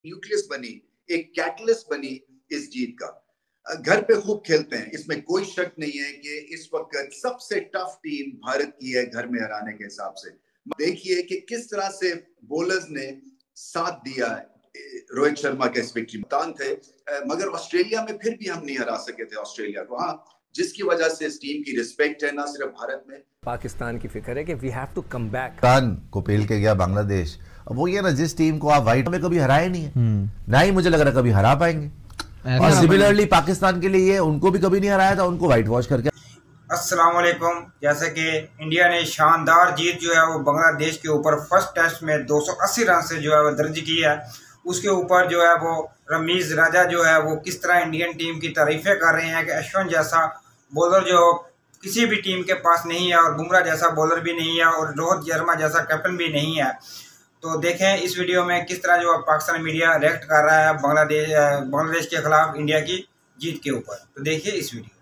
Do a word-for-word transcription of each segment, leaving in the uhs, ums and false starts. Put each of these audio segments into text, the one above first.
Nucleus बनी, एक catalyst बनी इस जीत का। घर पे खूब खेलते हैं, इसमें कोई शक नहीं है कि इस वक्त सबसे टफ टीम भारत की है घर में हराने के हिसाब से। देखिए कि किस तरह से बॉलर्स ने साथ दिया रोहित शर्मा के इस विक्ट्री में थे, मगर ऑस्ट्रेलिया में फिर भी हम नहीं हरा सके थे ऑस्ट्रेलिया को। हाँ, जिसकी वजह से इस टीम की रिस्पेक्ट है ना सिर्फ भारत में, पाकिस्तान की फिक्र है कि we have to come back. Pakistan को पेल के गया बांग्लादेश। अब वो ये ना, जिस टीम को आप व्हाइट में कभी हराए नहीं है, ना ही मुझे लग रहा कभी हरा पाएंगे। और सिमिलरली पाकिस्तान के लिए उनको भी कभी नहीं हराया था, उनको व्हाइट वॉश करके। अस्सलाम वालेकुम। जैसे कि इंडिया ने शानदार जीत जो है वो बांग्लादेश के ऊपर फर्स्ट टेस्ट में दो सौ अस्सी रन से जो है वो दर्ज की है, उसके ऊपर जो है वो रमीज राजा जो है वो किस तरह इंडियन टीम की तारीफें कर रहे हैं कि अश्विन जैसा बॉलर जो किसी भी टीम के पास नहीं है और बुमराह जैसा बॉलर भी नहीं है और रोहित शर्मा जैसा कैप्टन भी नहीं है। तो देखें इस वीडियो में किस तरह जो पाकिस्तान मीडिया रिएक्ट कर रहा है बांग्लादेश बांग्लादेश के खिलाफ इंडिया की जीत के ऊपर। तो देखिए इस वीडियो।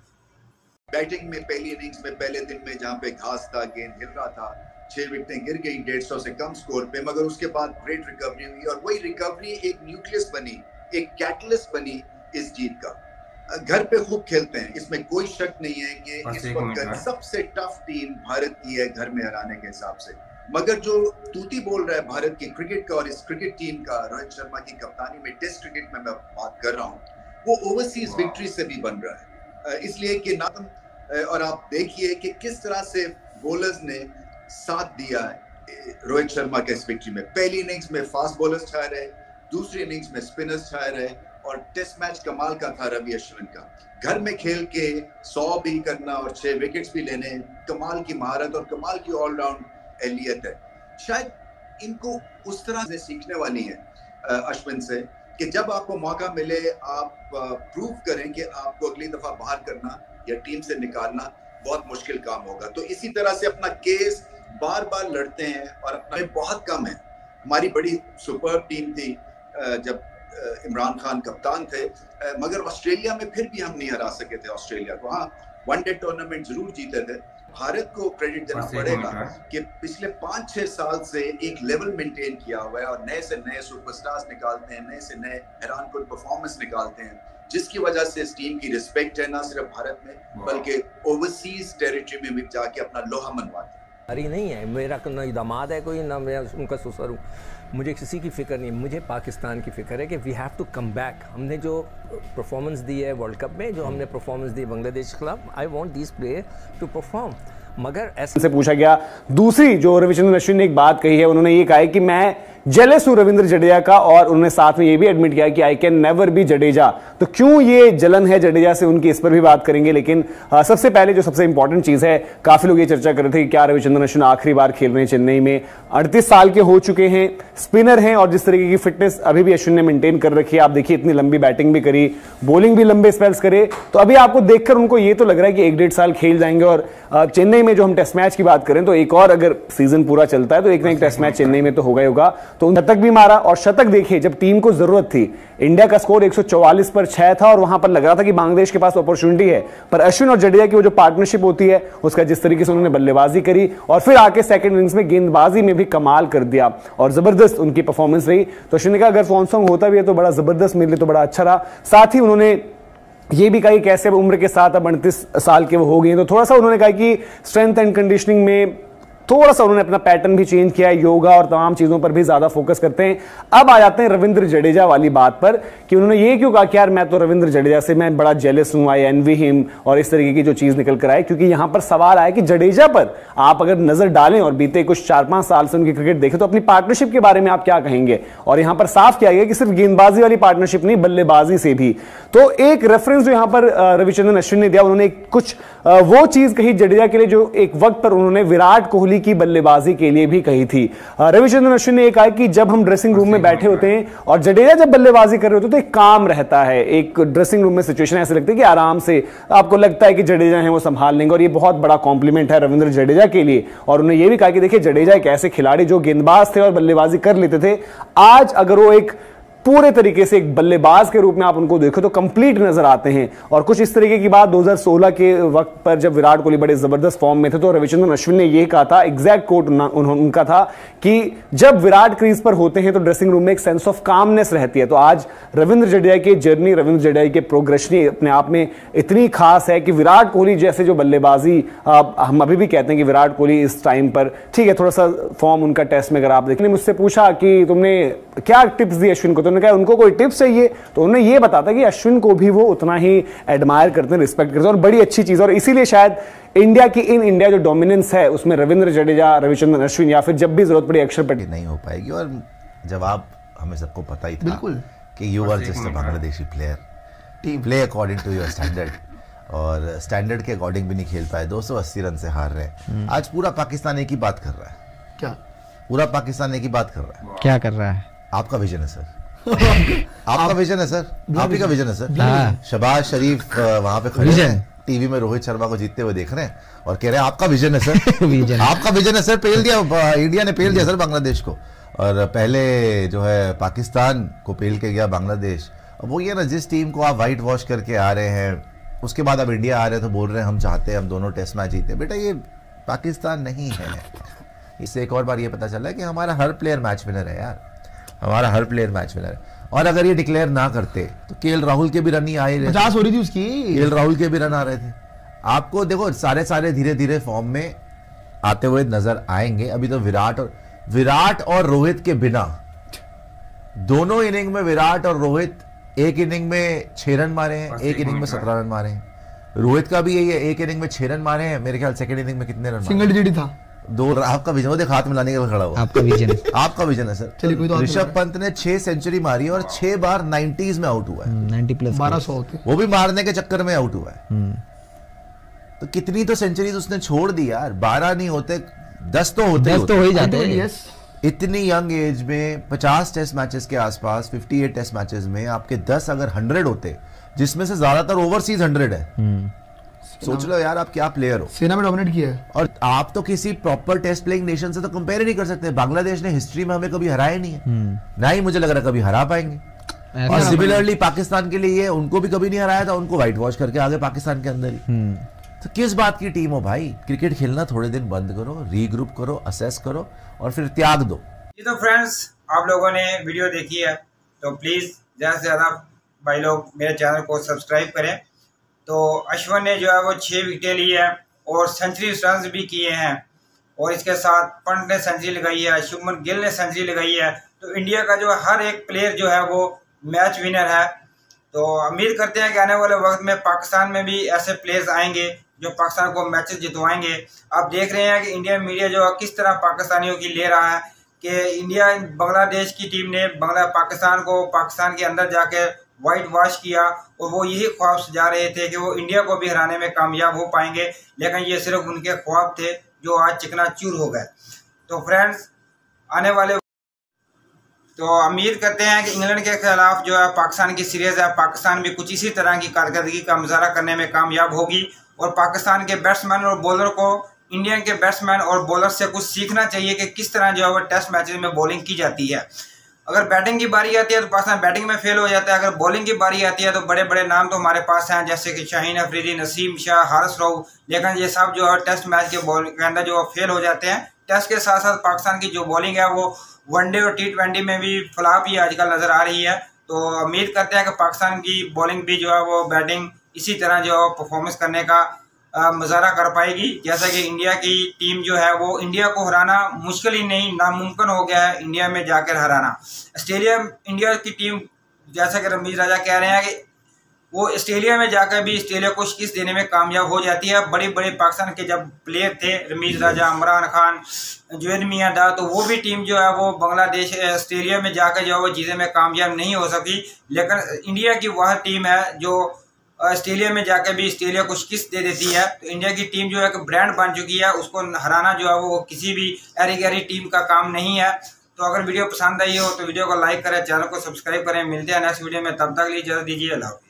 बैटिंग में पहली इनिंग्स में पहले दिन में जहां पे घास था, गेंद हिल रहा था, छह विकेटें गिर गई डेढ़ सौ से कम स्कोर पे, मगर उसके बाद ग्रेट रिकवरी हुई और वही रिकवरी एक न्यूक्लियस बनी, एक कैटलिस्ट बनी इस जीत का। घर पे खूब खेलते हैं, इसमें कोई शक नहीं है कि इस वक्त सबसे टफ टीम भारत की है घर में हराने के हिसाब से। मगर जो तूती बोल रहा है भारत की क्रिकेट का और इस क्रिकेट टीम का, रोहित शर्मा की कप्तानी में टेस्ट क्रिकेट में मैं बात कर रहा हूँ, वो ओवरसीज विक्ट्री से भी बन रहा है। इसलिए कि ना, और आप देखिए कि किस तरह से बॉलर्स ने साथ दिया रोहित शर्मा के इस विक्ट्री में। पहली इनिंग्स में फास्ट बॉलर्स छाए रहे, दूसरी इनिंग्स में स्पिनर्स छाए रहे और टेस्ट मैच कमाल का था रवि अश्विन का। घर में खेल के सौ भी करना और छह विकेट्स भी लेने, कमाल की महारत और कमाल की ऑलराउंड एहलियत है। शायद इनको उस तरह से सीखने वाली है अश्विन से कि जब आपको मौका मिले आप प्रूव करें कि आपको अगली दफा बाहर करना या टीम से निकालना बहुत मुश्किल काम होगा। तो इसी तरह से अपना केस बार बार लड़ते हैं और अपना बहुत कम है। हमारी बड़ी सुपर टीम थी जब इमरान खान कप्तान थे, मगर ऑस्ट्रेलिया में फिर भी हम नहीं हरा सके थे ऑस्ट्रेलिया को। हाँ, वनडे टूर्नामेंट जरूर जीते थे। भारत को क्रेडिट देना पड़ेगा कि पिछले पाँच छह साल से एक लेवल मेंटेन किया हुआ है और नए से नए सुपरस्टार्स निकालते हैं, नए से नए हैरानकुन परफॉर्मेंस निकालते हैं, जिसकी वजह से इस टीम की रिस्पेक्ट है ना सिर्फ भारत में बल्कि ओवरसीज टेरिटरी में भी जाके अपना लोहा मनवाते हैं। अरे नहीं है, मेरा ना दामाद है कोई, ना मैं उनका ससुर हूँ, मुझे किसी की फ़िक्र नहीं है, मुझे पाकिस्तान की फ़िक्र है कि we have to come back. हमने जो परफॉर्मेंस दी है वर्ल्ड कप में, जो हमने परफॉर्मेंस दी बांग्लादेश के खिलाफ, I want this player to perform. मगर ऐसे से पूछा गया। दूसरी जो रविचंद्रन अश्विन ने एक बात कही है, उन्होंने ये कहा है कि मैं जेलस हूं रविंद्र जडेजा का, और उन्होंने साथ में ये भी एडमिट किया कि I can never be Jadeja. तो क्यों ये जलन है जडेजा से उनकी, इस पर भी बात करेंगे। लेकिन आ, सबसे पहले जो सबसे इंपॉर्टेंट चीज है, काफी लोग ये चर्चा कर रहे थे कि क्या रविचंद्रन अश्विन आखिरी बार खेल रहे हैं चेन्नई में। अड़तीस साल के हो चुके हैं, स्पिनर हैं और जिस तरीके की फिटनेस अभी भी अश्विन ने मेंटेन कर रखी है, आप देखिए इतनी लंबी बैटिंग भी करी, बॉलिंग भी लंबे स्पेल्स करे, तो अभी आपको देखकर उनको ये तो लग रहा है कि एक डेढ़ साल खेल जाएंगे। और चेन्नई में जो हम टेस्ट मैच की बात करें तो एक और अगर सीजन पूरा चलता है तो एक ना एक टेस्ट मैच चेन्नई में तो होगा ही होगा। तो शतक भी मारा और शतक देखिए जब टीम को जरूरत थी, इंडिया का स्कोर एक सौ चौवालीस पर छह था और वहां पर लग रहा था कि बांग्लादेश के पास अपॉर्चुनिटी है, पर अश्विन और जडेजा की वो जो पार्टनरशिप होती है उसका जिस तरीके से उन्होंने बल्लेबाजी करी और फिर आके सेकंड इनिंग्स में गेंदबाजी में भी कमाल कर दिया और जबरदस्त उनकी परफॉर्मेंस रही। तो अश्विन ने कहा अगर फोन सॉन्ग होता भी है तो बड़ा जबरदस्त, मेरे लिए तो बड़ा अच्छा रहा। साथ ही उन्होंने ये भी कहा कि कैसे उम्र के साथ अब अड़तीस साल के वो हो गए, तो थोड़ा सा उन्होंने कहा कि स्ट्रेंथ एंड कंडीशनिंग में थोड़ा सा उन्होंने अपना पैटर्न भी चेंज किया, योगा और तमाम चीजों पर भी ज्यादा फोकस करते हैं। अब आ जाते हैं रविंद्र जडेजा वाली बात पर कि उन्होंने ये क्यों कहा कि यार मैं तो रविंद्र जडेजा से मैं बड़ा जेलस हूं, आई एनवी हिम, और इस तरीके की जो चीज निकल कर आए। क्योंकि यहां पर सवाल आया कि जडेजा पर आप अगर नजर डालें और बीते कुछ चार पांच साल से उनकी क्रिकेट देखें तो अपनी पार्टनरशिप के बारे में आप क्या कहेंगे। और यहां पर साफ किया गया कि सिर्फ गेंदबाजी वाली पार्टनरशिप नहीं, बल्लेबाजी से भी। तो एक रेफरेंस जो यहां पर रविचंद्रन अश्विन ने दिया, उन्होंने कुछ वो चीज कही जडेजा के लिए जो एक वक्त पर उन्होंने विराट कोहली की बल्लेबाजी के लिए भी कही थी। रविचंद्रन अश्विन ने कहा कि जब हम ड्रेसिंग रूम में बैठे होते हैं और जडेजा जब बल्लेबाजी कर रहे होते हैं तो एक काम रहता है, एक ड्रेसिंग रूम में सिचुएशन ऐसे लगती है कि आराम से आपको लगता है कि जडेजा है वो संभाल लेंगे, और ये बहुत बड़ा कॉम्प्लीमेंट है रविंद्र जडेजा के लिए। और उन्होंने ये भी कहा कि देखिए जडेजा एक ऐसे खिलाड़ी जो गेंदबाज थे और बल्लेबाजी कर लेते थे, आज अगर वो एक पूरे तरीके से एक बल्लेबाज के रूप में आप उनको देखो तो कंप्लीट नजर आते हैं। और कुछ इस तरीके की बात दो हज़ार सोलह के वक्त पर जब विराट कोहली बड़े जबरदस्त फॉर्म में थे तो रविचंद्रन अश्विन ने यह कहा था, एग्जैक्ट कोट उनका था कि जब विराट क्रीज पर होते हैं तो ड्रेसिंग रूम में एक सेंस ऑफ कामनेस रहती है। तो आज रविंद्र जडेजा की जर्नी, रविंद्र जडेजा के प्रोग्रेशन अपने आप में इतनी खास है कि विराट कोहली जैसे जो बल्लेबाजी, हम अभी भी कहते हैं कि विराट कोहली इस टाइम पर ठीक है, थोड़ा सा फॉर्म उनका टेस्ट में अगर आप देखें, मुझसे पूछा कि तुमने क्या टिप्स दी अश्विन को, तो उन्होंने कहा उनको कोई टिप्स चाहिए तो उन्होंने ये बताया कि अश्विन को भी वो उतना ही एडमायर करते हैं, रिस्पेक्ट करते हैं, और बड़ी अच्छी चीज। और इसीलिए शायद इंडिया की इन इंडिया जो डोमिनेंस है उसमें रविंद्र जडेजा, रविचंद्रन अश्विन या फिर जब भी जरूरत पड़ी अक्षर पटेल नहीं हो पाएगी। और जवाब हमें सबको पता ही था बिल्कुल कि you are just a Bangladeshi player, team play according to your standard, और स्टैंडर्ड के अकॉर्डिंग भी नहीं खेल पाए, दो सौ अस्सी रन से हार रहे। आज पूरा पाकिस्तान एक ही बात कर रहा है। क्या? पूरा पाकिस्तान एक ही बात कर रहा है। क्या कर रहा है? आपका विजन है सर। आपका विजन है सर, आप ही का विजन है सर। शहबाज शरीफ वहां पे खड़े हैं, टीवी में रोहित शर्मा को जीतते हुए देख रहे हैं और कह रहे हैं आपका विजन है सर। विजन आपका विजन है सर। पेल दिया, इंडिया ने पेल दिया सर बांग्लादेश को, और पहले जो है पाकिस्तान को पेल के गया बांग्लादेश। अब वो ये ना, जिस टीम को आप व्हाइट वॉश करके आ रहे हैं उसके बाद अब इंडिया आ रहे हैं तो बोल रहे हैं हम चाहते हैं हम दोनों टेस्ट मैच जीते। बेटा ये पाकिस्तान नहीं है। इससे एक और बार ये पता चला कि हमारा हर प्लेयर मैच विनर है यार, हमारा हर प्लेयर मैच विनर है। और अगर ये डिक्लेयर ना करते तो केएल राहुल के भी रन ही आए रहे, पचास हो रही थी उसकी, केएल राहुल के भी रन आ रहे थे। आपको देखो सारे सारे धीरे धीरे फॉर्म में आते हुए नजर आएंगे। अभी तो विराट और विराट और रोहित के बिना, दोनों इनिंग में विराट और रोहित एक इनिंग में छह रन मारे हैं, एक इनिंग में सत्रह रन मारे हैं। रोहित का भी यही है, एक इनिंग में छह रन मारे हैं, मेरे ख्याल सेकंड इनिंग में कितने रन? सिंगल डिजिट था। दो। आपका विजन, वो देख हाथ मिलाने के खड़ा हुआ, आपका विजन आपका विजन है सर। चलिए, तो ऋषभ पंत ने छह सेंचुरी मारी और छह बार नाइंटीज़ में आउट हुआ है, नब्बे प्लस बारह सौ होते, वो भी मारने के चक्कर में आउट हुआ है। तो कितनी तो सेंचुरीज उसने छोड़ दी यार, बारह नहीं होते दस तो होते, दस तो हो ही जाते हैं। इतनी यंग एज में पचास टेस्ट मैचेस के आसपास, अट्ठावन टेस्ट मैचेस में आपके दस अगर हंड्रेड होते, जिसमें से ज्यादातर ओवरसीज हंड्रेड है, सोच लो यार आप क्या प्लेयर हो। सेना में डोमिनेट किया है। और आप तो किसी प्रॉपर टेस्ट प्लेइंग नेशन से तो कंपेयर ही नहीं कर सकते। बांग्लादेश ने हिस्ट्री में हमें कभी हराया नहीं है, ना ही मुझे लग रहा कभी हरा पाएंगे। और सिमिलरली पाकिस्तान के लिए उनको भी कभी नहीं हराया था, उनको व्हाइट वॉश करके आगे पाकिस्तान के अंदर ही। तो किस बात की टीम हो भाई? क्रिकेट खेलना थोड़े दिन बंद करो, रीग्रुप करो, असेस करो और फिर त्याग दो। जी तो फ्रेंड्स, आप लोगों ने वीडियो देखी है तो प्लीज ज्यादा से ज्यादा भाई लोग मेरे चैनल को सब्सक्राइब करें। तो अश्विन ने जो है वो छह विकेटें ली है और सेंचुरी रन भी किए हैं, और इसके साथ पंत ने सेंचुरी लगाई है, शुभमन गिल ने सेंचुरी लगाई है। तो इंडिया का जो हर एक प्लेयर जो है वो मैच विनर है। तो उम्मीद करते हैं कि आने वाले वक्त में पाकिस्तान में भी ऐसे प्लेयर्स आएंगे जो पाकिस्तान को मैचेस जितवाएंगे। आप देख रहे हैं कि इंडियन मीडिया जो है किस तरह पाकिस्तानियों की ले रहा है कि इंडिया बांग्लादेश की टीम ने बांग्ला पाकिस्तान को पाकिस्तान के अंदर जाके व्हाइट वॉश किया, और वो यही ख्वाब सजा रहे थे कि वो इंडिया को भी हराने में कामयाब हो पाएंगे, लेकिन ये सिर्फ उनके ख्वाब थे जो आज चिकनाचूर हो गए। तो फ्रेंड्स, आने वाले तो उम्मीद करते हैं कि इंग्लैंड के खिलाफ जो है पाकिस्तान की सीरीज है, पाकिस्तान भी कुछ इसी तरह की कारकर्दगी का मुजाहरा करने में कामयाब होगी, और पाकिस्तान के बैट्समैन और बॉलर को इंडियन के बैट्समैन और बॉलर से कुछ सीखना चाहिए कि किस तरह जो है वो टेस्ट मैचेस में बॉलिंग की जाती है। अगर बैटिंग की बारी आती है तो पाकिस्तान बैटिंग में फेल हो जाता है, अगर बॉलिंग की बारी आती है तो बड़े बड़े नाम तो हमारे पास हैं, जैसे कि शाहीन अफरीदी, नसीम शाह, हारिस राव, लेकिन ये सब जो है टेस्ट मैच के बॉलिंग के अंदर जो फेल हो जाते हैं। टेस्ट के साथ साथ पाकिस्तान की जो बॉलिंग है वो वनडे और टी ट्वेंटी में भी फ्लॉप ही आजकल नजर आ रही है। तो उम्मीद करते हैं कि पाकिस्तान की बॉलिंग भी जो है वो बैटिंग इसी तरह जो है परफॉर्मेंस करने का मुजाहरा कर पाएगी, जैसा कि इंडिया की टीम जो है वो इंडिया को हराना मुश्किल ही नहीं नामुमकिन हो गया है इंडिया में जाकर हराना। ऑस्ट्रेलिया इंडिया की टीम, जैसा कि रमीज राजा कह रहे हैं कि वो ऑस्ट्रेलिया में जाकर भी ऑस्ट्रेलिया को शिकस्त देने में कामयाब हो जाती है। बड़ी बड़ी पाकिस्तान के जब प्लेयर थे रमीज राजा, इमरान खान, जुवेद मियां डा, तो वो भी टीम जो है वो बांग्लादेश ऑस्ट्रेलिया में जाकर जो है वो जीतने में कामयाब नहीं हो सकी, लेकिन इंडिया की वह टीम है जो ऑस्ट्रेलिया में जाकर भी ऑस्ट्रेलिया को शिकस्त दे देती है। तो इंडिया की टीम जो है एक ब्रांड बन चुकी है, उसको हराना जो है वो किसी भी एरी गैरी टीम का काम नहीं है। तो अगर वीडियो पसंद आई हो तो वीडियो को लाइक करें, चैनल को सब्सक्राइब करें। मिलते हैं नेक्स्ट वीडियो में, तब तक लिए इजाजत दीजिए। अल्लाह।